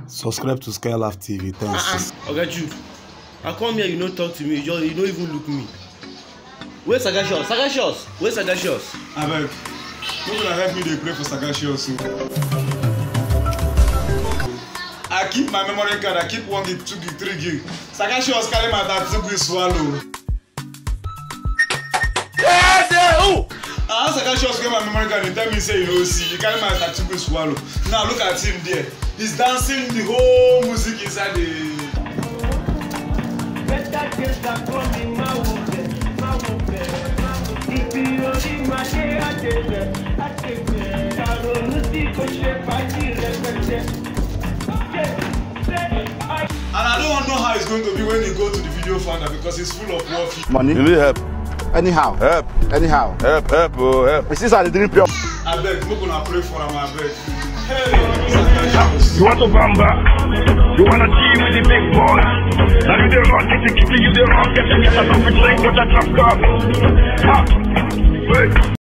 Subscribe to Skylife TV. Thanks. Okay, Jude. I come here, you don't talk to me. You don't even look me. Where's Sagacious? Sagacious? Where's Sagacious? Abeg, no gonna help me. They pray for Sagacious. I keep my memory card. I keep 1 gig, 2 gig, 3 gig. Sagacious carry my data to swallow. I ask Sagacious get my memory card. He tell me say you know see. He carry my data to swallow. Now look at him there. He's dancing the whole music inside the. And I don't know how it's going to be when you go to the video finder because it's full of work. Money. You need help. Anyhow. Help. Anyhow. Help. Help. Oh, help. Since I didn't pray. I beg, we're gonna pray for him. I beg. Hey, Sagacious. You want to bamba? You want to team with the big boys? Now you the rock, get the you the rock, get a drink, get a drop cup.